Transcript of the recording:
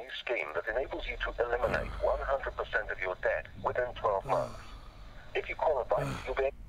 new scheme that enables you to eliminate 100% of your debt within 12 months. If you qualify, you'll be